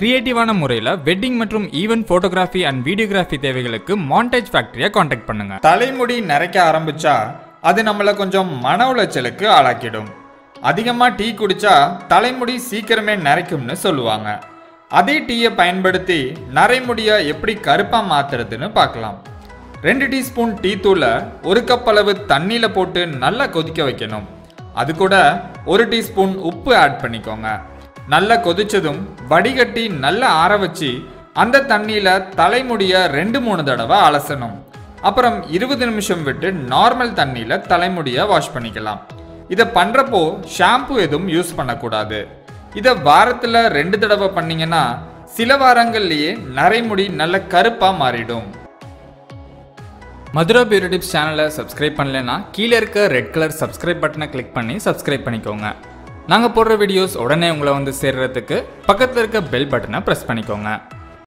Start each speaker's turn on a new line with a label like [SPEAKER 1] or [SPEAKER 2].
[SPEAKER 1] கிரியேட்டிவான முறையில் வெட்டிங் மற்றும் event photography and videography தேவைகளுக்கு மாண்டேஜ் ஃபேக்டரியை காண்டாக்ட் பண்ணுங்க. தலைமுடி நரைக்க ஆரம்பிச்சா அது நம்மளை கொஞ்சம் மன உளைச்சலுக்கு ஆளாக்கிடும். அதிகமாக டீ குடிச்சா தலைமுடி சீக்கிரமே நரைக்கும்னு சொல்லுவாங்க. அதே டீயை பயன்படுத்தி நரைமுடியை எப்படி கருப்பாக மாற்றுறதுன்னு பார்க்கலாம். 2 டீஸ்பூன் டீ தூளை 1 கப் அளவு தண்ணியில் போட்டு நல்லா கொதிக்க வைக்கணும். அது கூட 1 டீஸ்பூன் உப்பு ஆட் பண்ணிக்கோங்க. நல்லா கொதிச்சதும் வடிகட்டி நல்லா ஆற வச்சு அந்த தண்ணியில் தலைமுடியை 2-3 தடவை அலசணும். அப்புறம் 20 நிமிஷம் விட்டு நார்மல் தண்ணியில் தலைமுடியை வாஷ் பண்ணிக்கலாம். இதை பண்ணுறப்போ ஷாம்பு எதுவும் யூஸ் பண்ணக்கூடாது. இதை வாரத்தில் 2 தடவை பண்ணிங்கன்னா சில வாரங்கள்லேயே நரைமுடி நல்ல கருப்பாக மாறிடும். மதுரா பியூட்டி டிப்ஸ் சேனலை சப்ஸ்கிரைப் பண்ணலைன்னா கீழே இருக்க ரெட் கலர் சப்ஸ்கிரைப் பட்டனை கிளிக் பண்ணி சப்ஸ்கிரைப் பண்ணிக்கோங்க. நாங்கள் போடுற வீடியோஸ் உடனே உங்களை வந்து சேர்றதுக்கு பக்கத்தில் இருக்க பெல் பட்டனை ப்ரெஸ் பண்ணிக்கோங்க.